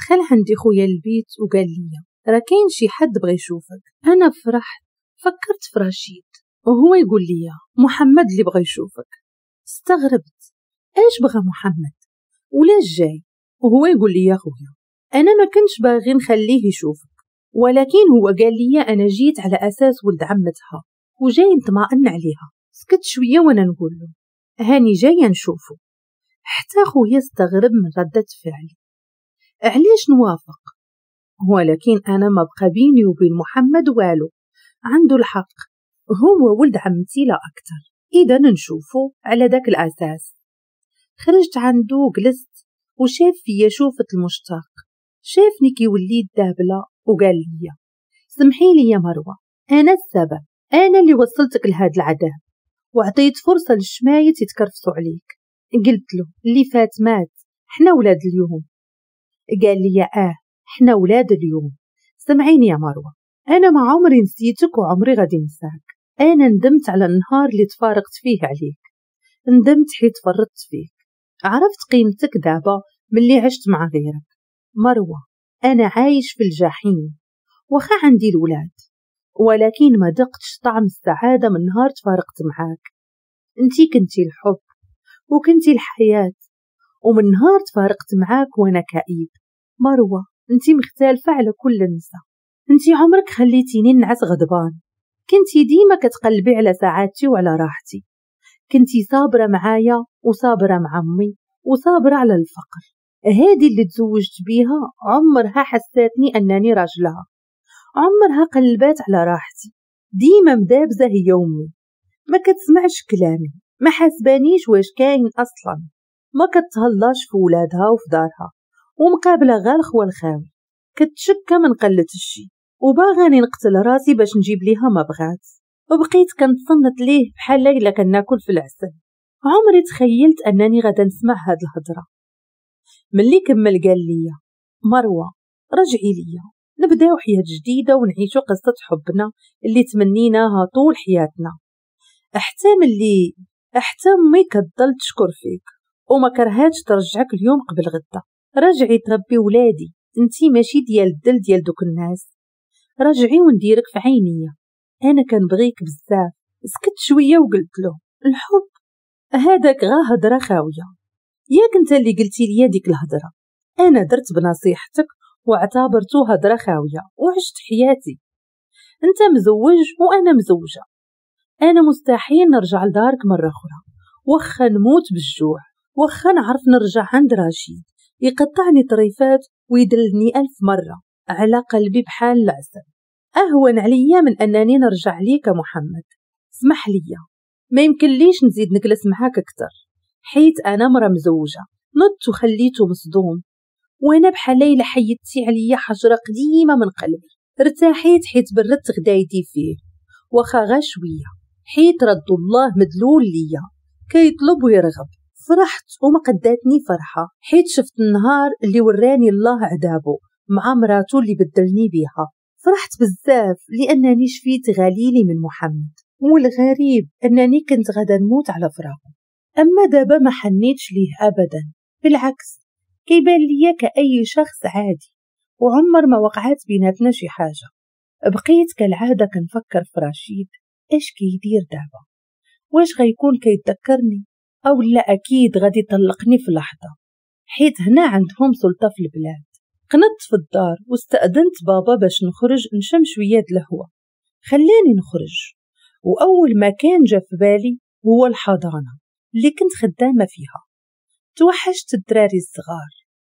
دخل عندي خويا البيت وقال لي راه كاين شي حد بغى يشوفك. انا فرحت، فكرت في رشيد وهو يقول لي محمد اللي بغى يشوفك. استغربت، ايش بغى محمد ولاش جاي وهو يقول لي يا خويا؟ انا ما كنتش باغي نخليه يشوفك، ولكن هو قال لي انا جيت على اساس ولد عمتها وجاي نطمئن عليها. سكت شويه وانا نقول له هاني جايه نشوفه. حتى خويا استغرب من ردة فعلي، علاش نوافق؟ ولكن انا ما بقى بيني وبين محمد والو، عنده الحق، هو ولد عمتي لا اكثر، اذا نشوفه على ذاك الاساس. خرجت عنده وجلست وشاف فيا شوفة المشتاق، شافني كي وليت دابلة وقال لي سمحي لي يا مروة، انا السبب، انا اللي وصلتك لهذا العذاب وعطيت فرصة للشمايت يتكرفسوا عليك. قلت له اللي فات مات، حنا ولاد اليوم. قال لي حنا ولاد اليوم. سمعيني يا مروة، انا ما عمري نسيتك وعمري غادي نساك. انا ندمت على النهار اللي تفارقت فيه عليك، ندمت حيت فرطت فيك، عرفت قيمتك دابا ملي عشت مع غيرك. مروة، انا عايش في الجحيم وخا عندي الولاد، ولكن ما دقتش طعم السعادة من نهار تفارقت معاك. انتي كنتي الحب وكنتي الحياة، ومن نهار تفارقت معاك وانا كئيب. مروة، انتي مختلفة على كل نساء، انتي عمرك خليتيني نعس غضبان، كنتي ديما كتقلبي على سعادتي وعلى راحتي، كنتي صابرة معايا وصابرة مع أمي وصابرة على الفقر. هادي اللي تزوجت بيها عمرها حساتني أنني راجلها، عمرها قلبات على راحتي، ديما مدابزة هي أمي، ما كتسمعش كلامي، ما حاسبانيش واش كاين أصلا، ما كتهلاش في ولادها وفي دارها، ومقابلة غير الخوة الخاوي، كتشكى من قلة الشي وباغاني نقتل راسي باش نجيب ليها ما بغات. وبقيت كنتصنت ليه بحال إلا كناكل في العسل. عمري تخيلت أنني غادا نسمع هاد الهضرة. ملي كمل قال لي مروة رجعي ليا، نبداو حياة جديدة ونعيشو قصة حبنا اللي تمنيناها طول حياتنا. حتى أمي كتضل تشكر فيك وما كرهاتش ترجعك اليوم قبل غدا. رجعي تربي ولادي، انتي ماشي ديال الدل ديال دوك الناس، رجعي ونديرك في عينيا، انا كنبغيك بزاف. سكت شويه وقلت له الحب هذاك غا هضره خاويه، ياك انت اللي قلتي لي ديك الهضره، انا درت بنصيحتك واعتبرتو هضره خاويه وعشت حياتي. انت مزوج وانا مزوجه، انا مستحيل نرجع لدارك مره اخرى، وخا نموت بالجوع، وخا نعرف نرجع عند رشيد يقطعني طريفات ويدلني 1000 مره على قلبي بحال العسل، أهون عليا من أنني نرجع ليك محمد. اسمح لي، ما يمكن ليش نزيد نجلس معاك أكتر، حيت أنا مرة مزوجة، نضت وخليته مصدوم، وأنا بحال ليلة حيدتي عليا حجرة قديمة من قلبي. ارتاحيت حيت بردت غدايتي فيه، وخا غا شوية، حيت رد الله مدلول ليا كيطلب ويرغب. فرحت وما قداتني فرحة حيت شفت النهار اللي وراني الله عذابه مع مراته اللي بدلني بيها. فرحت بزاف لأنني شفيت غليلي من محمد، والغريب أنني كنت غدا نموت على فراقه. أما دابا ما حنيتش ليه أبدا، بالعكس كيبان ليا كأي شخص عادي، وعمر ما وقعت بيناتنا شي حاجة. بقيت كالعادة كنفكر في رشيد، اش كيدير دابا، واش غيكون كيتذكرني أو لا أكيد غادي يطلقني في لحظة، حيت هنا عندهم سلطة في البلاد. قنطت في الدار واستأذنت بابا باش نخرج نشم شوية الهوا، خلاني نخرج، وأول ما كان جا في بالي هو الحضانة اللي كنت خدامة فيها. توحشت الدراري الصغار،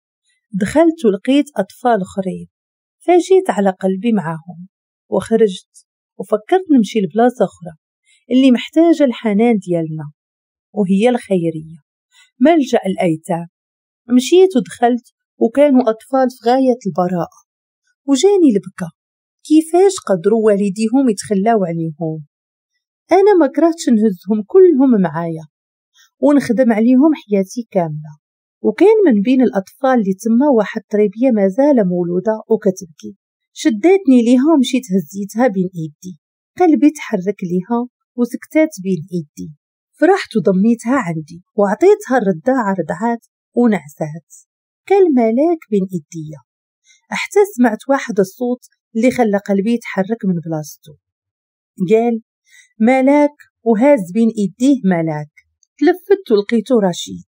دخلت ولقيت أطفال أخرين، فجيت على قلبي معاهم وخرجت وفكرت نمشي لبلاصة أخرى اللي محتاجة الحنان ديالنا، وهي الخيرية، ملجأ الأيتام. مشيت ودخلت وكانوا أطفال في غاية البراءة، وجاني البكا كيفاش قدروا والديهم يتخلاو عليهم. أنا ما كرهتش نهزهم كلهم معايا ونخدم عليهم حياتي كاملة. وكان من بين الأطفال اللي تما واحد طريبية مازال مولودة وكتبكي، شداتني ليها ومشيت هزيتها بين إيدي، قلبي تحرك ليها وسكتات بين إيدي. فرحت وضميتها عندي وعطيتها الرداعة رضعات ونعسات كالملاك بين إيديا. حتى سمعت واحد الصوت اللي خلى قلبي يتحرك من بلاصتو. قال ملاك، وهاز بين ايديه ملاك. تلفت ولقيتو رشيد.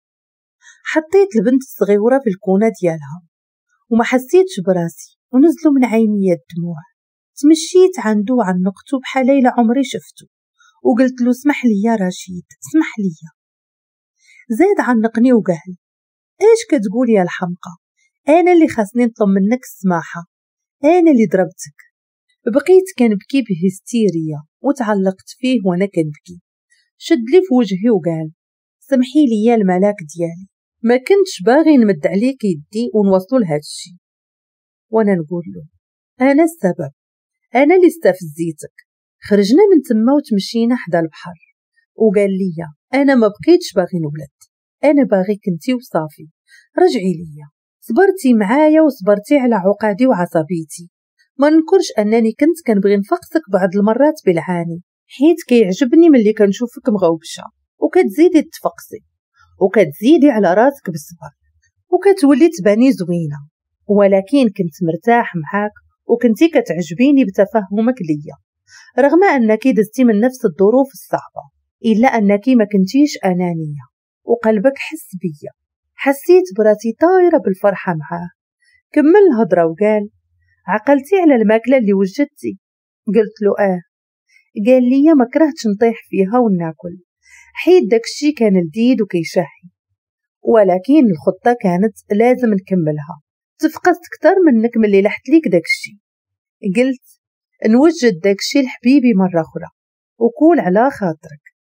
حطيت البنت الصغيرة في الكونة ديالها وما حسيتش براسي، ونزلوا من عيني الدموع. تمشيت عنده وعنقتو بحال إلا عمري شفتو، وقلت له اسمح لي يا رشيد، اسمح لي. زاد عنقني وقال ايش كتقول يا الحمقى؟ انا اللي خاصني نطلب منك السماحة، انا اللي ضربتك. بقيت كنبكي بهستيريا وتعلقت فيه وانا كنبكي. شد لي في وجهي وقال سمحي لي يا الملاك ديالي، ما كنتش باغي نمد عليك يدي ونوصلوا لهذا الشيء. وانا نقول له انا السبب، انا اللي استفزيتك. خرجنا من تما وتمشينا حدا البحر، وقال لي انا ما بقيتش باغي نولد، انا باغيك انتي وصافي، رجعي ليا. صبرتي معايا وصبرتي على عقادي وعصبيتي. ما ننكرش انني كنت كنبغي نفقسك بعض المرات بالعاني، حيت كيعجبني ملي كنشوفك مغوبشه وكتزيدي تفقسي وكتزيدي على راسك بالصبر وكتولي تباني زوينه. ولكن كنت مرتاح معاك وكنتي كتعجبيني بتفهمك ليا، رغم انك دزتي من نفس الظروف الصعبه، الا انك ما كنتيش انانيه وقلبك حس بيا. حسيت براسي طايره بالفرحه معاه. كمل الهضره وقال عقلتي على الماكله اللي وجدتي؟ قلت له قال لي ما كرهتش نطيح فيها وناكل، حيت داكشي كان لذيذ وكيشهي، ولكن الخطه كانت لازم نكملها. تفقست كتر منك ملي لحت ليك داكشي. قلت نوجد داكشي لحبيبي مره اخرى وكول على خاطرك.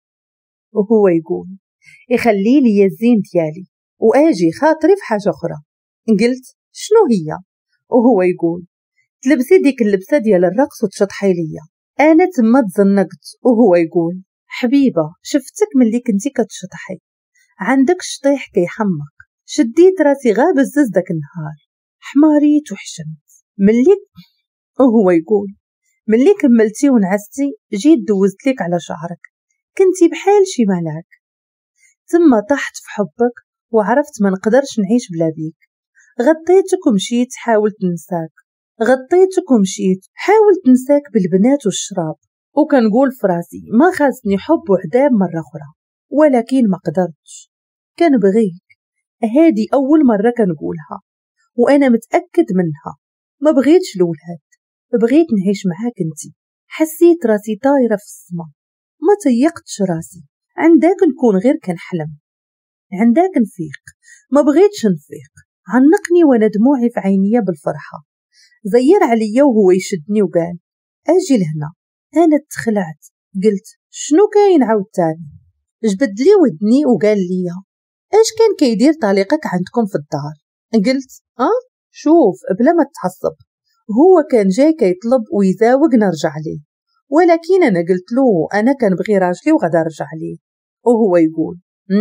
وهو يقول يخلي لي الزين ديالي واجي خاطري في حاجه اخرى. قلت شنو هي؟ وهو يقول تلبسي ديك اللبسه ديال الرقص وتشطحي ليا. انا تما تزنقت. وهو يقول حبيبه شفتك ملي كنتي كتشطحي، عندك شطيح كيحمق، شديت راسي غا بزز داك النهار، حماريت وحشمت ملي. وهو يقول ملي كملتي ونعستي جيت دوزت ليك على شعرك، كنتي بحال شي ملاك. تما طحت في حبك وعرفت ما نقدرش نعيش بلا بيك. غطيتك ومشيت حاولت ننساك، غطيتك ومشيت حاولت ننساك بالبنات والشراب، وكنقول فراسي ما خاصني حب وعذاب مرة أخرى، ولكن ما قدرتش. كنبغيك، هادي أول مرة كنقولها وأنا متأكد منها. ما بغيتش الولاد، بغيت نعيش معاك انتي. حسيت راسي طايرة في السما، ما طيقتش راسي. عندك نكون غير كنحلم، عندك نفيق. ما بغيتش نفيق. عنقني وانا دموعي في عينيا بالفرحة. زير عليا وهو يشدني وقال اجي لهنا. انا تخلعت، قلت شنو كاين عاوتاني؟ جبد لي ودني وقال لي اش كان كيدير طليقك عندكم في الدار؟ قلت شوف بلا ما تتعصب، هو كان جاي كيطلب ويزاوق نرجع ليه، ولكن انا قلت له انا كنبغي راجلي وغدا نرجع ليه. وهو يقول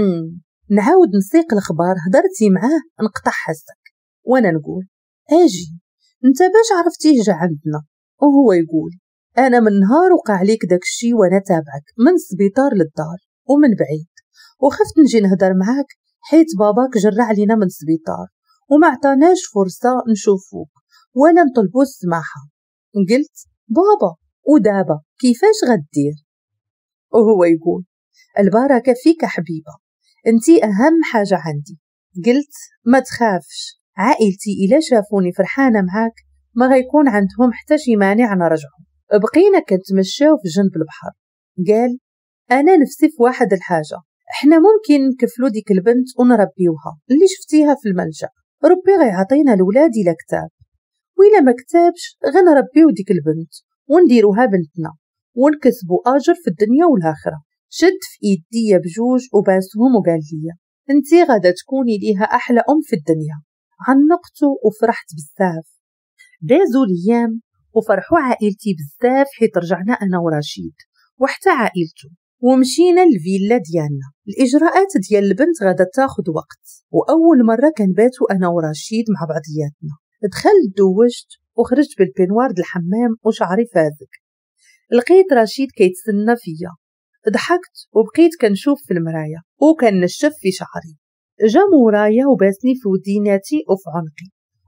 نعاود نسيق الخبار، هضرتي معاه نقطع حسك. وانا نقول اجي انت باش عرفتيه جا عندنا؟ وهو يقول انا من نهار وقع ليك داكشي وانا تابعك من السبيطار للدار ومن بعيد، وخفت نجي نهدر معاك حيت باباك جرى علينا من السبيطار وما عطاناش فرصة نشوفوك ولا نطلبو السماحة. قلت بابا ودابا كيفاش غدير؟ وهو يقول البركة فيك حبيبة، انتي اهم حاجة عندي. قلت ما تخافش، عائلتي إلا شافوني فرحانة معاك ما غيكون عندهم حتى شي مانع نرجعهم. بقينا كنتمشاو في جنب البحر. قال انا نفسي في واحد الحاجة، احنا ممكن نكفلو ديك البنت ونربيوها اللي شفتيها في الملجأ، ربي غيعطينا الولاد إلا كتاب، وإلا ما كتابش غنربيو ديك البنت ونديروها بنتنا ونكسبو اجر في الدنيا والاخره. شد في ايديا بجوج وباسهم وقال لي انتي غادا تكوني ليها احلى ام في الدنيا. عنقتو وفرحت بزاف. دازو الايام وفرحوا عائلتي بزاف حيت رجعنا انا ورشيد وحتى عائلته، ومشينا للفيلا ديالنا. الاجراءات ديال البنت غادا تاخذ وقت، واول مره كنباتو انا ورشيد مع بعضياتنا. دخلت دوجت وخرجت بالبنوار د الحمام وشعري فازك. لقيت رشيد كيتسنى فيا، ضحكت وبقيت كنشوف في المرايا وكنشف في شعري. جا مورايا وباسني في وديناتي وفي عنقي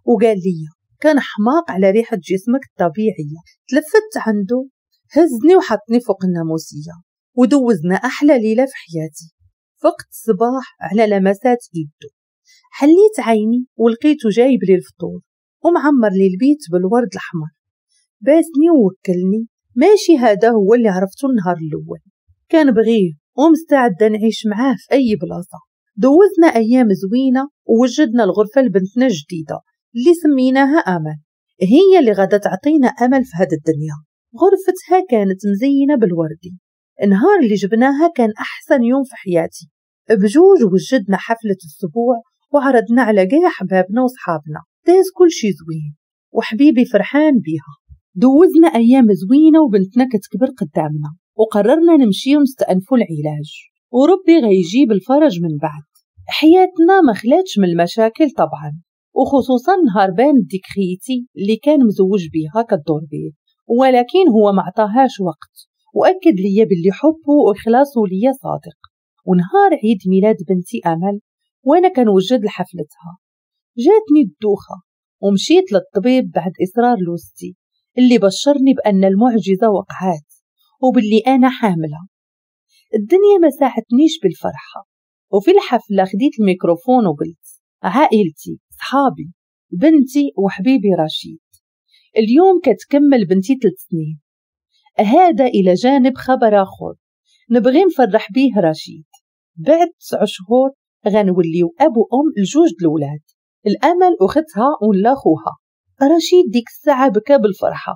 وقال لي كان حماق على ريحة جسمك الطبيعية. تلفت عنده، هزني وحطني فوق الناموسية ودوزنا أحلى ليلة في حياتي. فقت الصباح على لمسات يده، حليت عيني ولقيته جايب لي الفطور ومعمر لي البيت بالورد الأحمر. باسني ووكلني، ماشي هذا هو اللي عرفته النهار الأول. كان بغيه ومستعدة نعيش معاه في أي بلاصة. دوزنا أيام زوينة ووجدنا الغرفة لبنتنا الجديدة اللي سميناها أمل، هي اللي غدا تعطينا أمل في هذه الدنيا. غرفتها كانت مزينة بالوردي. النهار اللي جبناها كان أحسن يوم في حياتي. بجوج وجدنا حفلة السبوع وعرضنا على جاي حبابنا وصحابنا. داز كل شي زوين وحبيبي فرحان بيها. دوزنا أيام زوينة وبنتنا كتكبر قدامنا، وقررنا نمشي ونستأنفوا العلاج وربي غيجيب الفرج من بعد. حياتنا ما خلاتش من المشاكل طبعا، وخصوصا نهار بان ديك خيتي اللي كان مزوج بيها كدور بيه، ولكن هو ما عطاهاش وقت وأكد لي باللي حبه وإخلاصه لي صادق. ونهار عيد ميلاد بنتي أمل وأنا كنوجد لحفلتها، جاتني الدوخة ومشيت للطبيب بعد إصرار لوستي اللي بشرني بأن المعجزة وقعات وباللي أنا حاملة. الدنيا ما ساعدتنيش بالفرحة، وفي الحفلة خديت الميكروفون وقلت عائلتي، صحابي، بنتي وحبيبي رشيد. اليوم كتكمل بنتي 3 سنين. هذا إلى جانب خبر آخر نبغي نفرح بيه رشيد. بعد 9 شهور غنوليو أبو أم لجوج الأولاد، الأمل أختها ولا خوها. رشيد ديك الساعة بكى بالفرحة،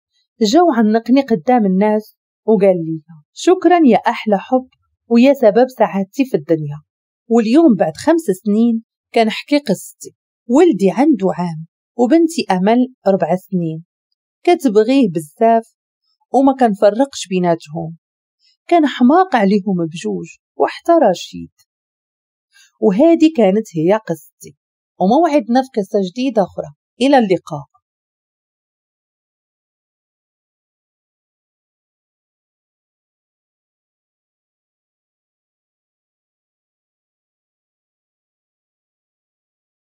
جاو عنقني قدام الناس وقال لي شكرا يا أحلى حب ويا سبب سعادتي في الدنيا. واليوم بعد 5 سنين كنحكي قصتي. ولدي عنده عام وبنتي أمل 4 سنين. كتبغيه بزاف وما كنفرقش بيناتهم، كان حماق عليهم بجوج وحتى رشيد. وهذه كانت هي قصتي، وموعدنا في قصة جديدة أخرى. إلى اللقاء.